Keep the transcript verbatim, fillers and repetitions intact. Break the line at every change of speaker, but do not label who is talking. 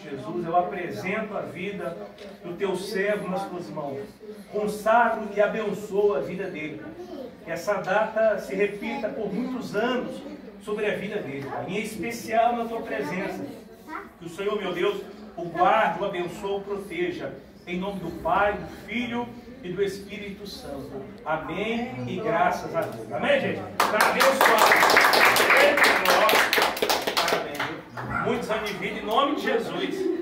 de Jesus, eu apresento a vida do teu servo nas tuas mãos. Consagro e abençoo a vida dele, Pai. Que essa data se repita por muitos anos sobre a vida dele, Pai. Em especial na tua presença. Que o Senhor, meu Deus, o guarde, o abençoe, o proteja. Em nome do Pai, do Filho e do Espírito Santo. Amém e graças a Deus. Amém, gente? Está abençoado. Parabéns. Muitos anos de vida em nome de Jesus.